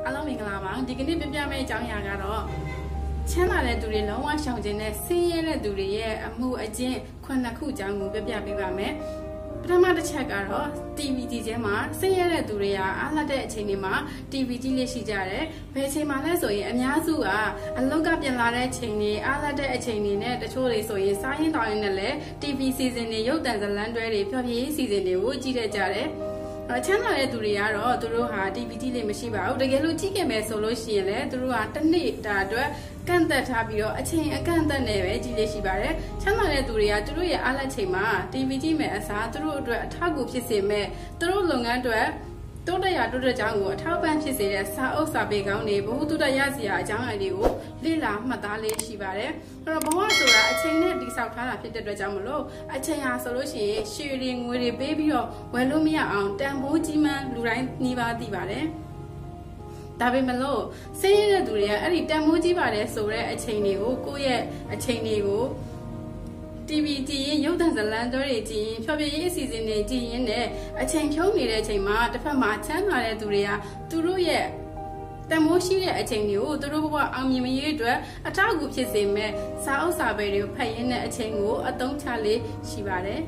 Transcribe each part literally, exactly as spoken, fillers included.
အားလုံးမင်္ဂလာပါဒီကနေ့ပြပြမယ့်အကြောင်းအရာကတော့ချမ်းသာတဲ့သူတွေလုံးဝရှောင်ကျဉ်တဲ့ဆင်းရဲတဲ့သူတွေရဲ့အမှုအကျင့်ခုနှစ်ခုအကြောင်းကိုပြပြပေးပါမယ်ပထမတစ်ချက်ကတော့ တီဗီ ကြည့်ခြင်းမှာဆင်းရဲတဲ့သူတွေကအားလတ်တဲ့အချိန်တွေမှာ တီဗီ ကြည့်လို့ရှိကြတယ်ဘယ်အချိန်မှလဲဆိုရင်အများစုကအလောက်ကပြန်လာတဲ့အချိန်တွေအားလတ်တဲ့အချိန်တွေနဲ့တချို့တွေဆိုရင်စားရင်တောင်းရင်လည်း တီဗီ စီစဉ်တွေရုပ်သံဇာတ်လမ်းတွဲတွေဖျော်ဖြေရေးစီစဉ်တွေကိုကြည့်တတ်ကြတယ်ချမ်းသာတဲ့သူတွေကတော့သူတို့ဟာ တီဗီ ကြည့်လို့မရှိပါဘူးတကယ်လို့ကြည့်ခဲ့မယ်ဆိုလို့ရှိရင်လည်းသူတို့ကတစ်နေ့တာအတွက်ကန့်သက်ထားပြီးတော့အချိန်အကန့်အသတ်နဲ့ပဲကြည့်လို့ရှိပါတယ်ချမ်းသာတဲ့သူတွေကသူတို့ရဲ့အားလက်ချိန်မှာ တီဗီ ကြည့်မယ်အစားသူတို့အတွက်အထောက်အကူဖြစ်စေမဲ့သူတို့လုပ်ငန်းအတွက်တိုးတက်ရတိုးတက်ကြောင်းကိုအထောက်ပံ့ဖြစ်စေတဲ့စာအုပ်စာပေကောင်းတွေဘ ഹു တုတ္တရစရာအကြောင်းအရာတွေကိုလေ့လာမှတ်သားလေးရှိပါတယ်အဲ့တော့ဘဝဆိုတာအချိန်နဲ့တိဆောက်ထားတာဖြစ်တဲ့အတွက်ကြောင့်မလို့အချိန်ဟာဆိုလို့ရှိရင်ရှည်တွေငွေတွေပေးပြီးတော့ဝယ်လို့မရအောင်တန်ဖိုးကြီးမှန်းလူတိုင်းနှီးပါသိပါတယ်ဒါပေမဲ့လို့ဆင်းရဲတဲ့သူတွေကအဲ့ဒီတန်ဖိုးကြီးပါတယ်ဆိုတဲ့အချိန်တွေကိုကိုယ့်ရဲ့အချိန်တွေကိုတီဗီ ကြည့်ရင်ရုပ်သံဇာတ်လမ်းတွဲတွေကြည့်ရင်ဖျော်ဖြေရေးအစီအစဉ်တွေကြည့်ရင်လည်းအချိန်ဖြုံးနေတဲ့အချိန်မှာတစ်ဖက်မှာချမ်းသာတဲ့သူတွေကသူတို့ရဲ့တန်ဖိုးရှိတဲ့အချိန်တွေကိုသူတို့ဘဝအောင်မြင်ရေးအတွက်အထောက်အကူဖြစ်စေမဲ့စာအုပ်စာပေတွေကိုဖတ်ရင်းတဲ့အချိန်ကိုအသုံးချလေးရှိပါတယ်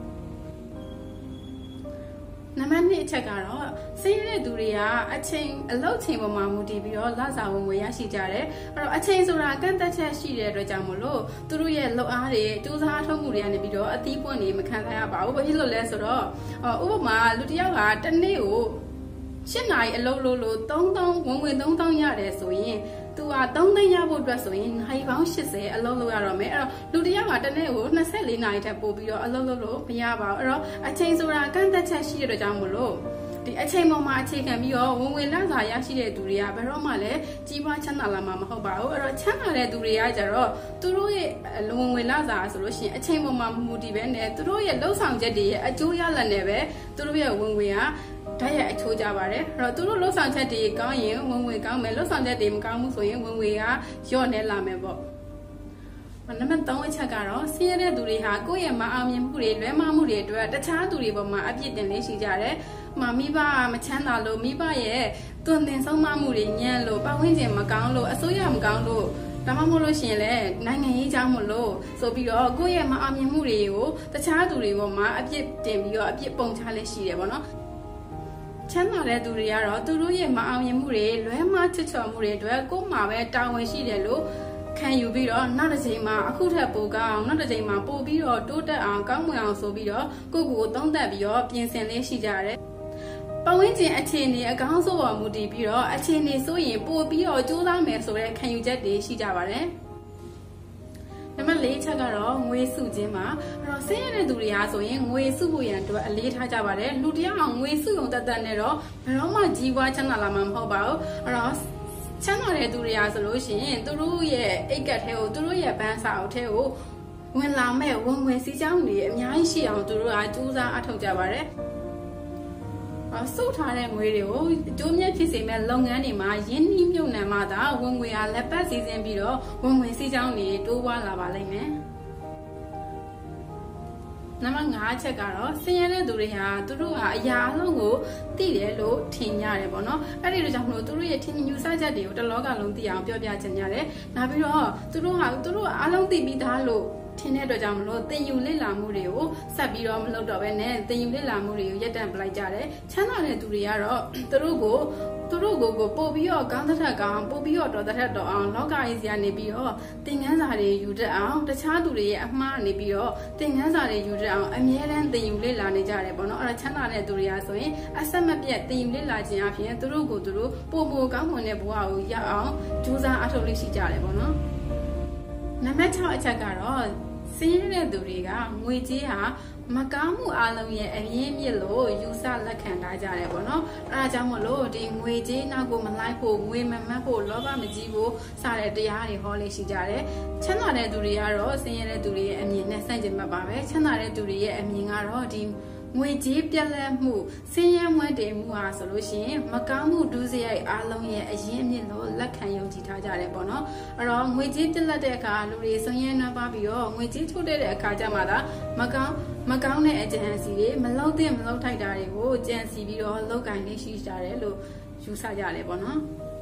နံပါတ်နှစ်အချက်ကတော့ဆင်းရဲတဲ့သူတွေကအချိန်အလုပ်ချိန်ပေါ်မှာမူတည်ပြီးတော့လစာဝင်ငွေရရှိကြတယ်အဲ့တော့အချိန်ဆိုတာကန့်သက်ချက်ရှိတဲ့အတွက်ကြောင့်မလို့သူတို့ရဲ့လုပ်အားတွေစူးစမ်းထုတ်မှုတွေကနေပြီးတော့အသီးပွင့်တွေမခံစားရပါဘူးဘာဖြစ်လို့လဲဆိုတော့ဥပမာလူတစ်ယောက်ကတစ်နေ့ကိုရှစ်နာရီအလုပ်လုပ်လို့သုံးသောင်းဝင်ငွေသုံးသောင်းရတယ်ဆိုရင်သူကသုံးသိန်းရဖို့အတွက်ဆိုရင်နိုင်ပေါင်းရှစ်ဆယ်အလုပ်လုပ်ရတော့မယ်အဲ့တော့လူတစ်ယောက်ကတစ်နေ့ကိုနှစ်ဆယ့်လေးနာရီထက်ပိုပြီးတော့အလုပ်လုပ်လို့မရပါဘူးအဲ့တော့အချိန်ဆိုတာကန့်သက်ချက်ရှိတဲ့အတွက်ကြောင့်မလို့ဒီအချိန်ပေါ်မှာအခြေခံပြီးတော့ဝင်ဝင်လစာရရှိတဲ့သူတွေကဘယ်တော့မှလည်းကြီးပွားချမ်းသာလာမှာမဟုတ်ပါဘူးအဲ့တော့ချမ်းသာတဲ့သူတွေကကြတော့သူတို့ရဲ့ဝင်ဝင်လစာဆိုလို့ရှိရင်အချိန်ပေါ်မှာမူတည်ပဲနဲ့သူတို့ရဲ့လှုပ်ဆောင်ချက်တွေရဲ့အကျိုးရလဒ်နဲ့ပဲသူတို့ရဲ့ဝင်ဝင်ကဓာတ်ရိုက်အချိုးကြပါတယ်အဲ့တော့သူတို့လှုပ်ဆောင်ချက်တွေကောင်းရင်ဝင်ဝင်ကောင်းမယ်လှုပ်ဆောင်ချက်တွေမကောင်းဘူးဆိုရင်ဝင်ဝင်ကညော့နေလာမယ်ပေါ့နံပါတ်သုံးအချက်ကတော့ဆင်းရဲတဲ့သူတွေဟာကိုယ့်ရဲ့မအောင်မြင်မှုတွေလွဲမှားမှုတွေအတွက်တခြားသူတွေပေါ်မှာအပြစ်တင်လေးရှိကြတယ်။မိမိဘမချမ်းသာလို့မိဘရဲ့တွင်တင်ဆုံးမမှုတွေညံ့လို့ပတ်ဝန်းကျင်မကောင်းလို့အစိုးရမကောင်းလို့ဒါမှမဟုတ်လို့ရှိရင်လည်းနိုင်ငံရေးကြောင့်မလို့ဆိုပြီးတော့ကိုယ့်ရဲ့မအောင်မြင်မှုတွေကိုတခြားသူတွေပေါ်မှာအပြစ်တင်ပြီးတော့အပြစ်ပုံချလေးရှိတယ်ပေါ့နော်။ချမ်းသာတဲ့သူတွေကတော့သူတို့ရဲ့မအောင်မြင်မှုတွေလွဲမှားချွတ်ချော်မှုတွေအတွက်ကိုယ်မှာပဲတာဝန်ရှိတယ်လို့ခံယူပြီးတော့နောက်တစ်ချိန်မှာအခုထက်ပိုကောင်းနောက်တစ်ချိန်မှာပိုပြီးတော့တိုးတက်အောင်ကောင်းမွန်အောင်ဆိုပြီးတော့ကိုယ့်ကိုယ်သုံးသပ်ပြီးတော့ပြင်ဆင်လေးရှိကြတယ်ပတ်ဝန်းကျင်အခြေအနေအကောင်းဆုံးပေါ်မူတည်ပြီးတော့အခြေအနေဆိုရင်ပိုပြီးတော့ကြိုးစားမယ်ဆိုတဲ့ခံယူချက်တွေရှိကြပါတယ်နံပါတ်လေးချက်ကတော့ငွေစုခြင်းပါအဲ့တော့ဆင်းရဲတဲ့သူတွေဟာဆိုရင်ငွေစုဖို့ရန်အတွက်အလေးထားကြပါတယ်လူတယောက်အောင်ငွေစုုံတက်တက်နဲ့တော့ဘယ်တော့မှကြီးပွားချမ်းသာလာမှာမဟုတ်ပါဘူးအဲ့တော့ချမ်းသာတဲ့သူတွေကဆိုလို့ရှိရင်သူတို့ရဲ့အိတ်ကတ်ထဲကိုသူတို့ရဲ့ဘန်းစာအုပ်ထဲကိုဝင်လာမဲ့ဝင်ဝင်စီးကြောင်းတွေအများကြီးရှိအောင်သူတို့ကကြိုးစားအထောက်ကြပါတယ်။စုထားတဲ့ငွေတွေကိုအကျိုးမြတ်ဖြစ်စေမဲ့လုပ်ငန်းတွေမှာရင်းနှီးမြှုပ်နှံမှသာဝင်ငွေကလက်ပတ်စီစဉ်ပြီးတော့ဝင်ငွေစီးကြောင်းတွေတိုးပွားလာပါလိမ့်မယ်။နံပါတ်ငါးချက်ကတော့ဆင်းရဲတဲ့သူတွေဟာသူတို့ကအရာအလုံးကိုသိတယ်လို့ထင်ရတယ်ပေါ့နော်အဲ့ဒီလိုကြောင့်မလို့သူတို့ရဲ့ထင်မြင်ယူဆချက်တွေကိုတစ်လောကလုံးသိအောင်ပြောပြချင်ကြတယ်နောက်ပြီးတော့သူတို့ဟာသူတို့အားလုံးသိပြီးသားလို့ထင်တဲ့အတွက်ကြောင့်မလို့သင်ယူလေ့လာမှုတွေကိုဆက်ပြီးတော့မလုပ်တော့ဘဲနဲ့သင်ယူလေ့လာမှုတွေကိုရပ်တန့်ပလိုက်ကြတယ်ချမ်းသာတဲ့သူတွေကတော့သူတို့ကိုသူတို့ကိုကိုပို့ပြီးတော့ကောင်းတဲ့ထက်ကောင်းပို့ပြီးတော့တော်တဲ့ထက်တော်အောင်လောကကြီးစီကနေပြီးတော့သင်ခန်းစာတွေယူတတ်အောင်တခြားသူတွေရဲ့အမှားနေပြီးတော့သင်ခန်းစာတွေယူတတ်အောင်အမြဲတမ်းသင်ယူလေ့လာနေကြတယ်ပေါ့နော်အဲ့ဒါချမ်းသာတဲ့သူတွေကဆိုရင်အဆက်မပြတ်သင်ယူလေ့လာခြင်းအပြင်သူတို့ကိုသူတို့ပို့ပို့ကောင်းမွန်တဲ့ဘဝကိုရအောင်ကြိုးစားအထောက်လေးရှိကြတယ်ပေါ့နော်နံပါတ်၆အချက်ကတော့ဆင်းရဲတဲ့သူတွေကငွေကြေးဟာမကောင်းမှုအလုံးရဲ့အရင်းမြစ်လို့ယူဆလက်ခံထားကြတယ်ပေါ့နော်အဲဒါကြောင့်မလို့ဒီငွေကြေးနောက်ကိုမလိုက်ဖို့ငွေမမတ်ဖို့လောဘမကြီးဖို့စတဲ့တရားတွေဟောလေးရှိကြတယ်ချမ်းသာတဲ့သူတွေကတော့ဆင်းရဲတဲ့သူတွေရဲ့အမြင်နဲ့ဆန့်ကျင်ဘက်ပါပဲချမ်းသာတဲ့သူတွေရဲ့အမြင်ကတော့ဒီငွေကြေးပြက်လက်မှုဆင်းရဲမွဲတေမှုဟာဆိုလို့ရှိရင်မကောင်းမှုဒုစရိုက်အားလုံးရဲ့အရင်းအမြစ်လို့လက်ခံယုံကြည်ထားကြတယ်ပေါ့နော်အဲ့တော့ငွေကြေးပြက်လက်တဲ့အခါလူတွေဆင်းရဲနှံ့ပါပြီးတော့ငွေကြေးထုတ်တဲ့အခါကျမှသာမကောင်းမကောင်းတဲ့အကြံစီတွေမလောက်တဲ့မလောက်ထိုက်တာတွေကိုကြံစီပြီးတော့လောက်ကင်လေးရှိကြတယ်လို့ယူဆကြတယ်ပေါ့နော်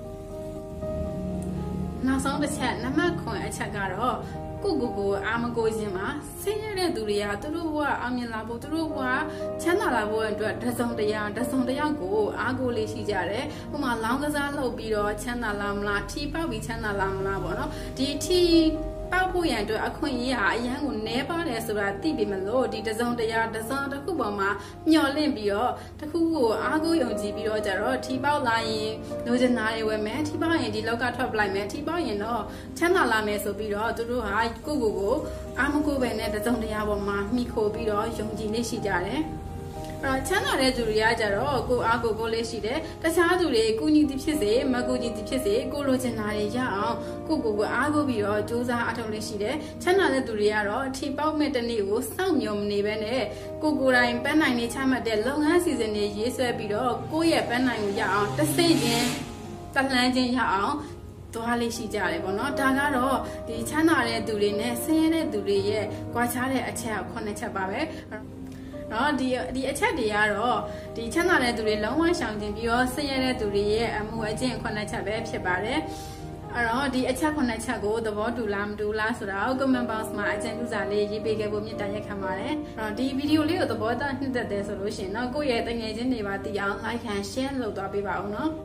နောက်ဆုံးတစ်ချက်နံပါတ်ခွန်အချက်ကတော့ကိုကိုကိုအာမကိုခြင်းမှာဆင်းရဲတဲ့သူတွေကသူတို့ဘဝအောင်မြင်လာဖို့သူတို့ဘဝချမ်းသာလာဖို့အတွက်တစုံတရာတစုံတယောက်ကိုအားကိုးလေးရှိကြတယ်။ဥပမာလောင်းကစားလုပ်ပြီးတော့ချမ်းသာလာမလားထီပေါက်ပြီးချမ်းသာလာမလားပေါ့နော်။ဒီထီပေါက်ဖို့ရန်အတွက်အခွင့်အရေးဟာအရန်ကိုနည်းပါတယ်ဆိုတာသိပြီမလို့ဒီတစုံတရာတစုံတစ်ခုပေါ်မှာမျှော်လင့်ပြီးတော့တစ်ခုကိုအားကိုးယုံကြည်ပြီးတော့ကြတော့ထီပေါက်လာရင်လိုချင်တာတွေဝယ်မယ်ထီပေါက်ရင်ဒီလောကထွက်ပလိုက်မယ်ထီပေါက်ရင်တော့ချမ်းသာလာမယ်ဆိုပြီးတော့သူတို့ဟာကိုကိုကိုအားမကိုပဲနဲ့တစုံတရာပေါ်မှာမိခိုပြီးတော့ယုံကြည်နေရှိကြတယ်အဲ့ချမ်းသာတဲ့သူတွေကကြတော့ကိုအားကိုကိုလေးရှိတယ်တခြားသူတွေကုညီတိဖြစ်စေမကုညီတိဖြစ်စေကိုလိုချင်တာတွေရအောင်ကိုကိုကိုအားကိုပြီးတော့စူးစမ်းအထောက်လေးရှိတယ်ချမ်းသာတဲ့သူတွေကတော့အထီပေါက်မဲ့တနေ့ကိုစောင့်မျှော်မနေဘဲနဲ့ကိုကိုယ်တိုင်ပန်းနိုင်နေချမှတ်တဲ့လုပ်ငန်းစီစဉ်တွေရေးဆွဲပြီးတော့ကိုယ့်ရဲ့ပန်းနိုင်ကိုရအောင်တစ်စိတ်ချင်းတလှမ်းချင်းရအောင်သွားလေးရှိကြတယ်ပေါ့နော်ဒါကတော့ဒီချမ်းသာတဲ့သူတွေနဲ့ဆင်းရဲတဲ့သူတွေရဲ့ကြွားချတဲ့အချက်ခုနှစ်ချက်ပါပဲနော်ဒီဒီအချက်တွေကတော့ဒီချမ်းသာတဲ့သူတွေလုံးဝရှောင်ကျဉ်ပြီးတော့ဆင်းရဲတဲ့သူတွေရဲ့အမှုအကျင့်ခုနှစ်ချက်ပဲဖြစ်ပါတယ်အဲ့တော့ဒီအချက်ခုနှစ်ချက်ကိုသဘောတူလားမတူလားဆိုတာကို comment box မှာအကြံပြုစာလေးရေးပေးခဲ့ဖို့မြစ်တာရက်ခံပါတယ်အဲ့တော့ဒီဗီဒီယိုလေးကိုသဘောတူနှစ်သက်တယ်ဆိုလို့ရှိရင်တော့ကိုယ့်ရဲ့တငယ်ချင်းတွေပါသိအောင် like and share လုပ်သွားပေးပါဦးနော်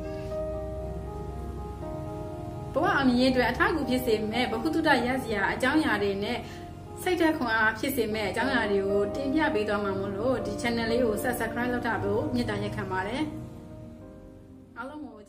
ဘဝအမြင်အတွက်အထောက်အကူဖြစ်စေမဲ့ဘ ഹു တုတရစရာအကြောင်းအရာတွေနဲ့စိတ်ဓာတ်ခွန်အားဖြစ်စေမဲ့အကြောင်းအရာတွေကိုတင်ပြပေးသွားမှာမို့လို့ဒီ channel လေးကို subscribe လုပ်ထားဖို့မြစ်တာရက်ခံပါတယ်အားလုံးကို